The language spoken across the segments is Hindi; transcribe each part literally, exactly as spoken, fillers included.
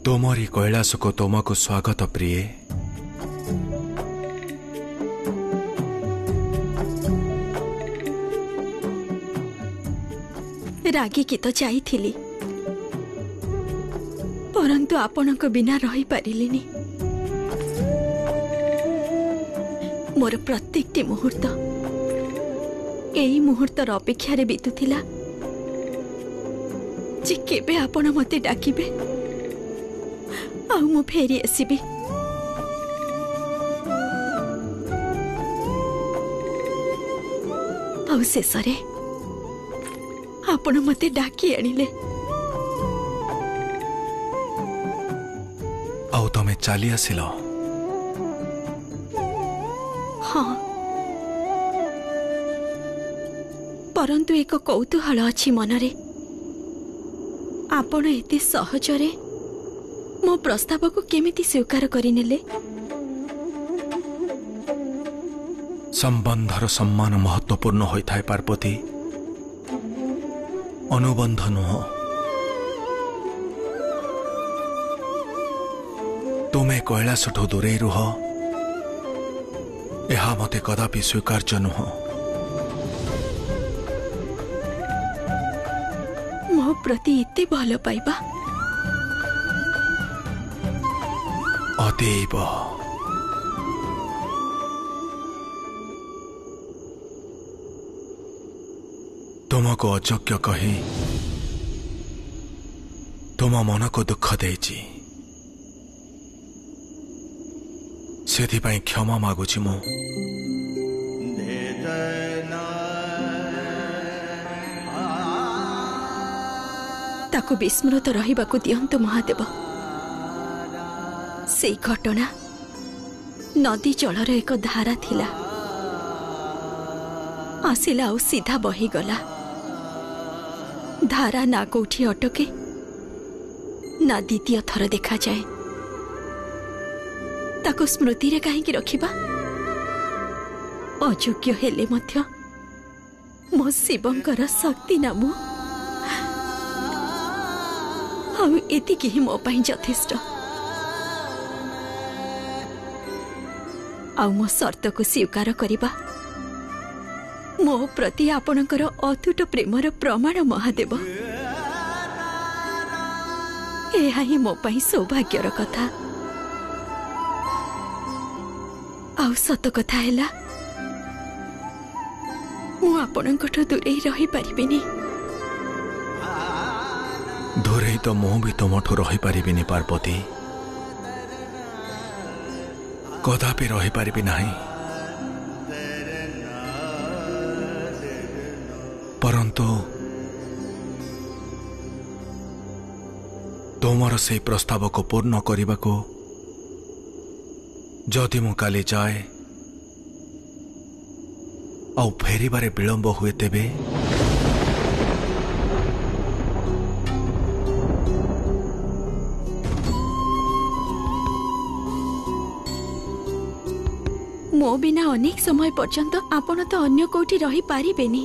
तोमरी कैलाश को तुमको स्वागत प्रिय। रागी की तो जाइथिली, परंतु आपनक बिना रही पारिलिनी। मोर प्रत्येकटी मुहूर्त एई मुहूर्तर अपेक्षा बीतुथिला जे केबे आपण मते डाकिबे आउ मु फेरी आसीबी। आउ शेषरे आपण मते डाकी आनिले। आउ तमे चली आसिल। हाँ, परंतु एक कौतूहल अछि मनरे। आपण एते सहजरे मो प्रस्ताव को केमिति स्वीकार करिनेले? संबंधर सम्मान महत्वपूर्ण होता है पार्वती, अनुबंध नुह। तुमे कैलाशठू दूरे रुह, यह मते कदापि स्वीकार्य नुह। मो प्रति एते भल पाइबा अतीब। तुमको अयोग्य कही तुम मन को दुख देची, सेथिपाई क्षमा मागुची मु। ताको विस्मृत रहिबाकु दियंतु महादेव। से घटना नदी जलर एक धारा थिला, आसिला और सीधा बहीगला। धारा ना कोठी अटके ना द्वितीय थर देखा जाए। ताको स्मृति रे कहीं रखिबा? अयोग्य हेले मध्य मो शिवंकर शक्ति नामु आउ एतिकी ही मो पाई यथेष्ट। आउ मो शर्त को स्वीकार करिबा मो प्रति आपणकर अतुट प्रेमर प्रमाण महादेव। एहा ही मो पाई सौभाग्यर कथा। आउ सत कथा हैला मु आपणकठो दूरे रही पारिबिनी। दूरे तो मु भी तुमठू रही पारिबिनी पार्वती, कदापि रही पारिबी नहीं। परंतु तुमर से प्रस्ताव को पूर्ण करने को जदि मु काली जाए आउ फेरिबारे विलंब हुए तेबे मो बिना अनेक समय पर्यंत आपण तो अन्य कोठी रही पारिबेनी।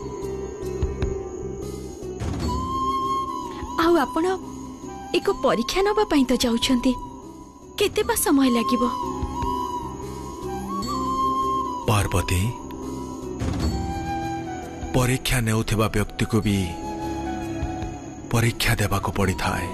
आउ आपण एक परीक्षा नबा पई तो जाउछंती, केते बा समय लागिबो? पार्वती, परीक्षा नेउथिबा व्यक्ति को भी परीक्षा देबा को पड़ी थाए।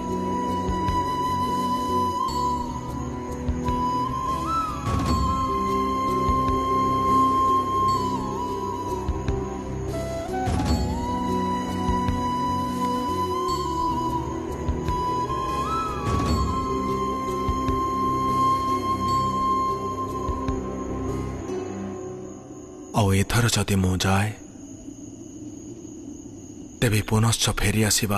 आउ एथर जदि मु जाए तेबे पुनश्च फेरी आसिबा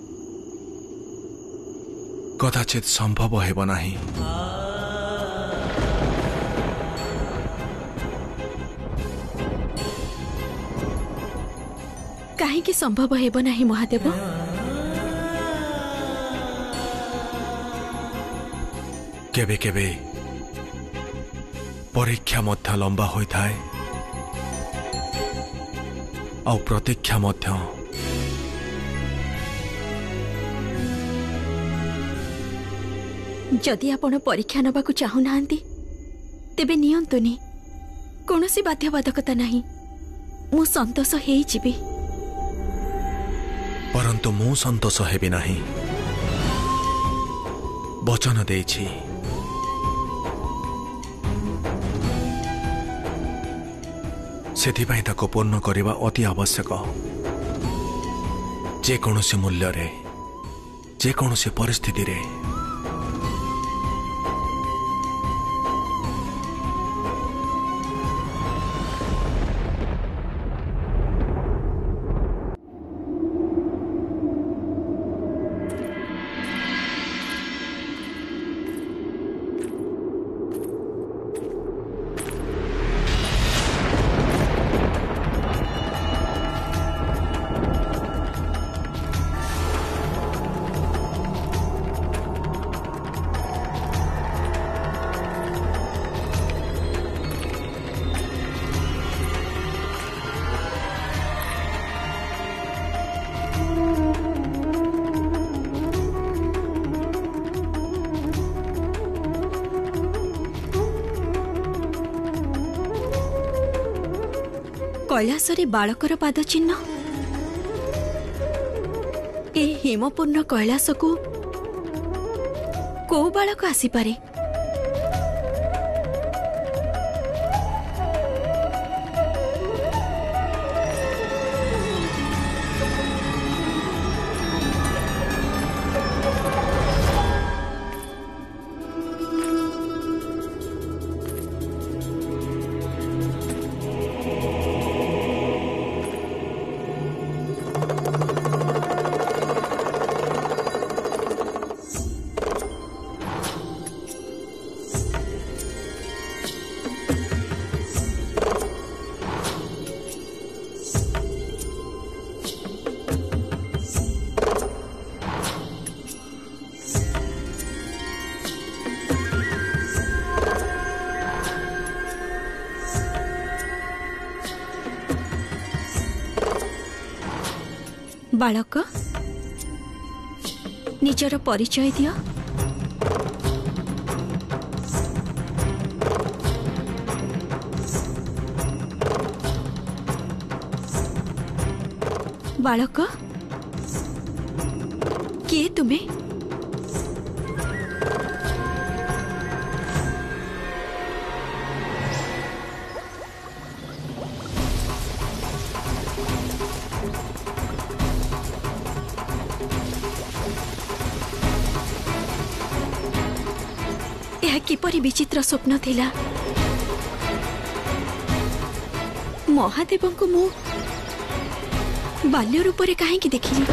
कदाचित संभव हेब नाही। काहे कि संभव हेब नाही महादेव? केबे केबे परीक्षा मध्य लंबा होई थाए आउ प्रतीक्षा मध्य। जदि आपण परीक्षा नबाकू चाहू नाहंती तेबे नियंतुनी कौनसी बाध्यबाधकता नहीं मु संतोष हेई जिबी परंतु मु संतोष हेबी नहीं वचन देछि सेथिपाई ताको पूर्ण करने अति आवश्यक जेकोसी मूल्य रे जेकोसी परिस्थिति रे कैलासरे बालकर पाद चिन्ह ए हिमपूर्ण कैलास को को बालक आसीपारे बालक निजर परिचय दियो बालक किए तुम्हें किपरि विचित्र स्वप्न थिला महादेव को मु बाल्य रूप रे काहे की देखिली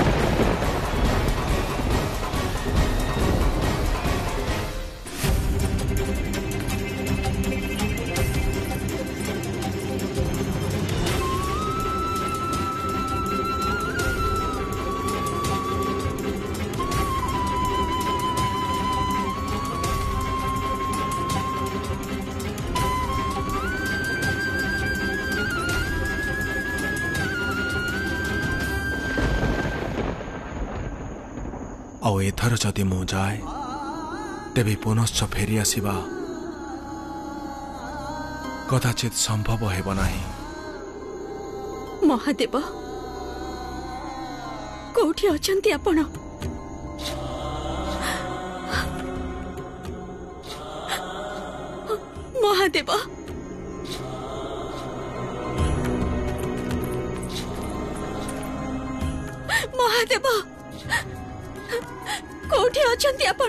आउ एथर जदि मु जाए तेबे पुनश्च फेरी आसिबा कदाचित संभव हेब नाही। महादेव कोठी अछंती आपण महादेव महादेव कोठी अछंती आपण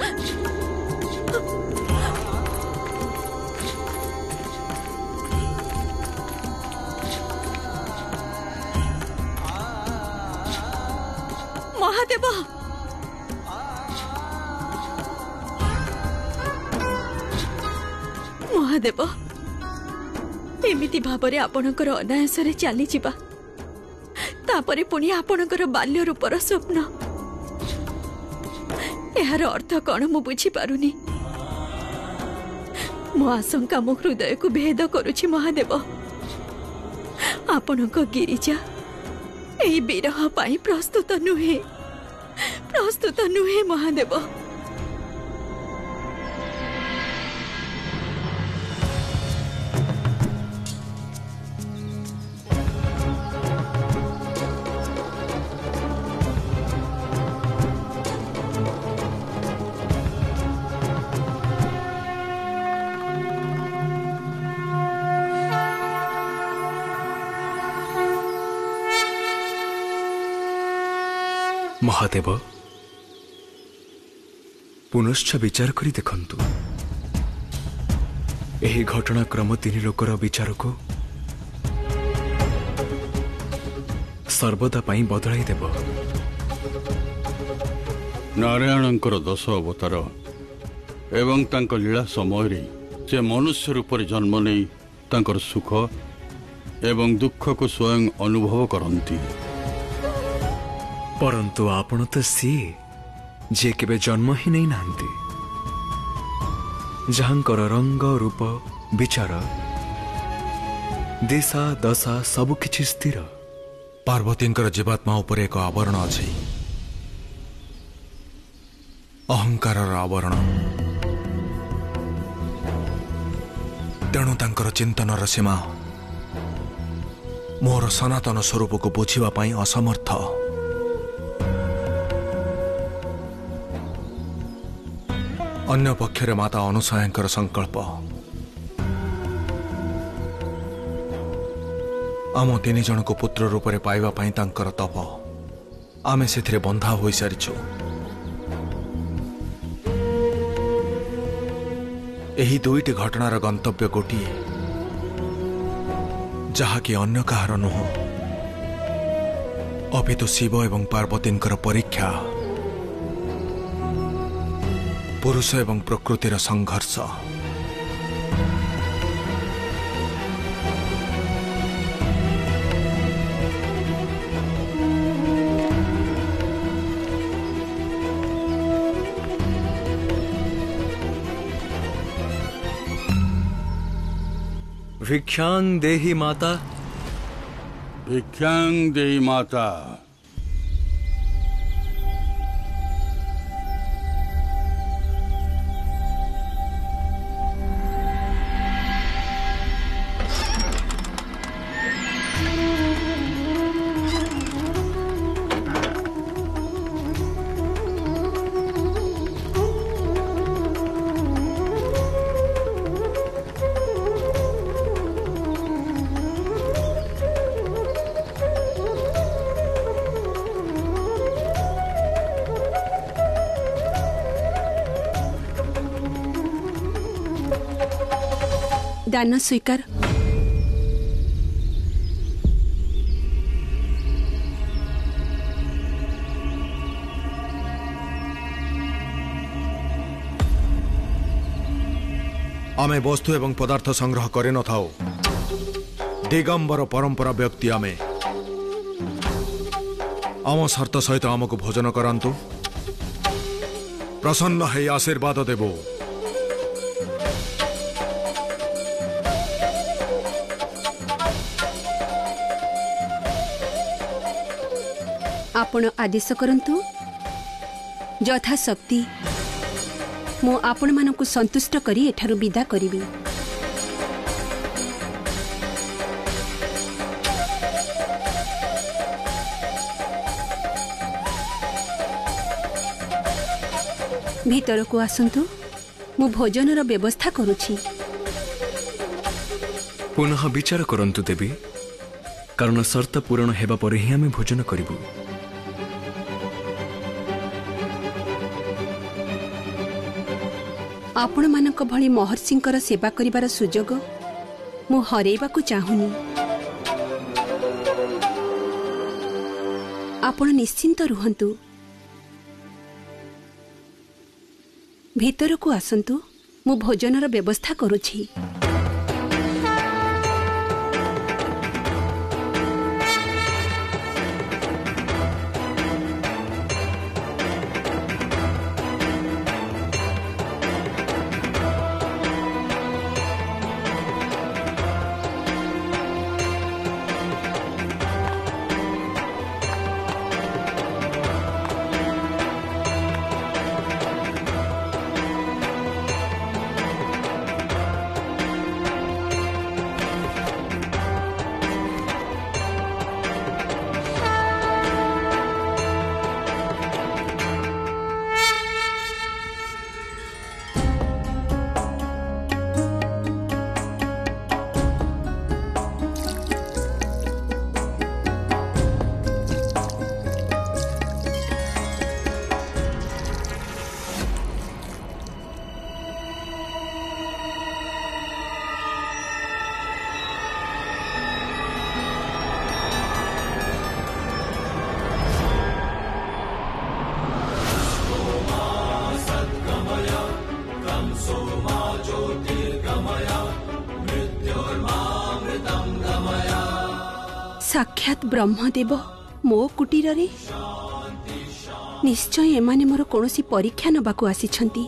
महादेव महादेव एमिति भाबरे आपणकर अनायासरे चली जिबा तापरे पुणी आपणकर बाल्य रूपर स्वप्न यार अर्थ कौन मु बुझी पारुनी मो आशंका मो हृदय को भेद करुछि महादेव आपणक गिरिजा एही विरह पाई प्रस्तुत नुहे प्रस्तुत नुहे महादेव महादेव पुनश्च विचार करी देखंतु एही घटनाक्रम तीन लोकर विचार को सर्वदा पाई बदलाई देव। नारायणंकर दश अवतार एवं तांको लीला समय रे से मनुष्य रूप जन्म नहीं तांकर सुख एवं दुख को स्वयं अनुभव करती। परंतु आपण तो सी जे केबे जन्म ही नहीं नांती, जहांकर रंग रूप विचार दिशा दशा सब किछि स्थिर। पार्वतींकर जीवात्मा उपर एक आवरण अछि, अहंकार आवरण। तेणु तांकर चिंतनर सीमा मोर सनातन स्वरूप को बुझिबा पाई असमर्थ। अन्य पक्षरे माता अनुसयांकर संकल्प आम तीन जन को पुत्र रूप में पाइबा पाई तांकर तप आमे सेथिरे बंधा होई सारिछु। एही दुईटी घटनार गंतव्य गोटिए, जहाकी अन्य कहार नुह अपितु शिव एवं पार्वतींकर परीक्षा, पुरुष एवं प्रकृतिर संघर्ष। भिक्षां देहि माता, भिक्षां देहि माता। दान स्वीकार। आमे वस्तु एवं पदार्थ संग्रह करे न थाओ। दिगंबर परंपरा व्यक्ति आमे आम शर्त सहित आमको भोजन करांतु, प्रसन्न है आशीर्वाद देबो। आपण आदेश करंतु, यथाशक्ति मु आपण मानकु संतुष्ट करी एठारु विदा करिबी। भीतर को आसंतु, मु भोजनर व्यवस्था करुछि। पुनः विचार करंतु देवी, कारण शर्त पूरण हेबा परे ही आमे भोजन करिबु। आपण मानक भली महर्षिंकर सेवा करिबार सुजोग मु हरेबाकु चाहुनी। आपण निश्चिंत रुहंतु, भीतर को आसंतु, मु भोजनर व्यवस्था करुछि। साक्षात ब्रह्मदेव मो कुटीर रे निश्चय एमाने मोर कौनसी परीक्षा नबाकू आसिछंती।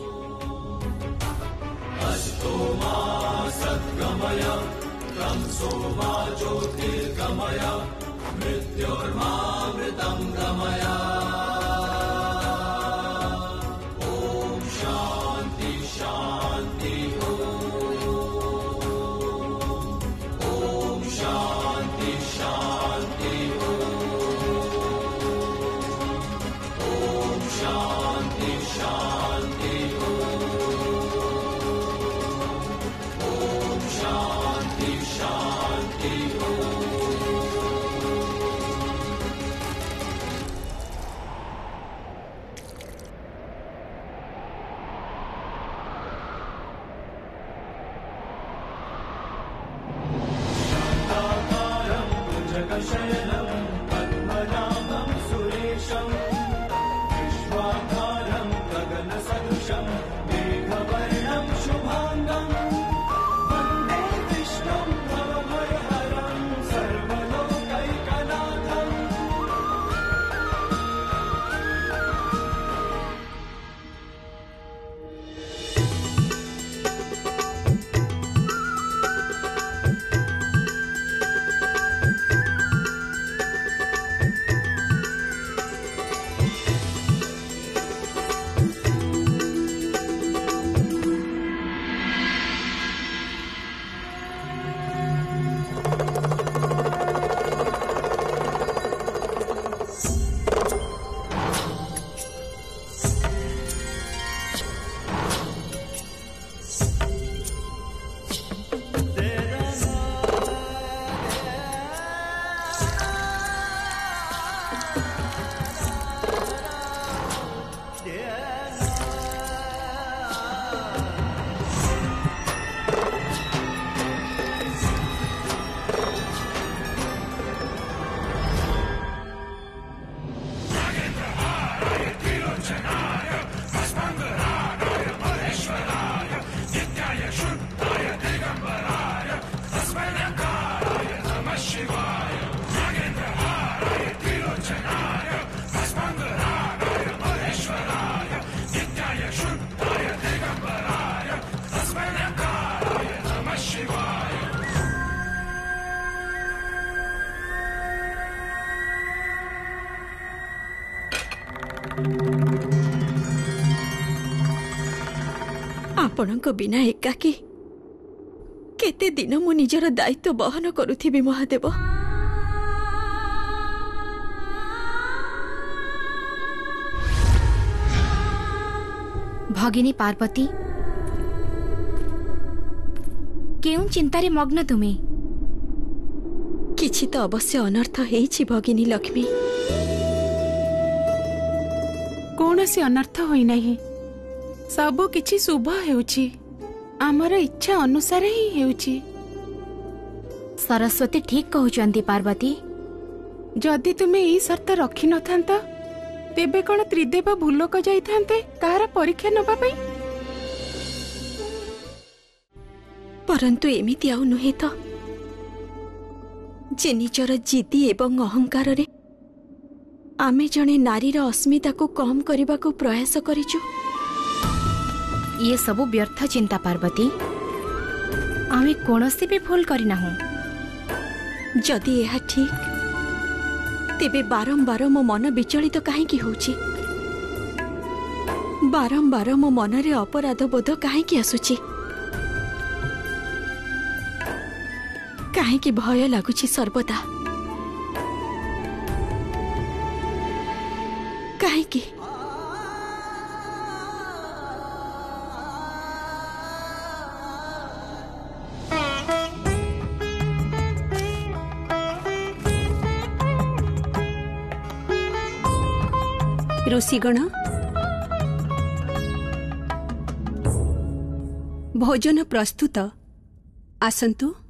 आपणक बिना एकाकी केते दिन मु निजर दायित्व बहन करुथिबि महादेव। भगिनी पार्वती केउं चिंतारे मग्न तुमे? किछि तो अवश्य अनर्थ हेछि भगिनी लक्ष्मी। कौनसी अनर्थ होई नाही, सबु किछि शुभ हेउछि, आमर इच्छा अनुसार ही हेउछि। सरस्वती ठीक कहउचंती पार्वती। जदि तुमे ई शर्त रखि नथांत तेबे कोन त्रिदेव भूलोक जाइथांते कार परीक्षा नबा पई? परंतु एमिति आउ नुहे तो जे निजर जिदी एवं अहंकार रे आमे जने नारीर अस्मिता को कम करबा को प्रयास करिछु। ये सबु व्यर्थ चिंता पार्वती, आमे कोनोसी भी भूल करिना हूं। जदि यह ठीक तेबे बारंबार मो मन विचलित काहे की होछि? बारंबार मो मन रे अपराध बोध काहे की आसुछि? काहे की भय लागुछि सर्वदा? काहे की ऋषिगण भोजन प्रस्तुत, आसंतु।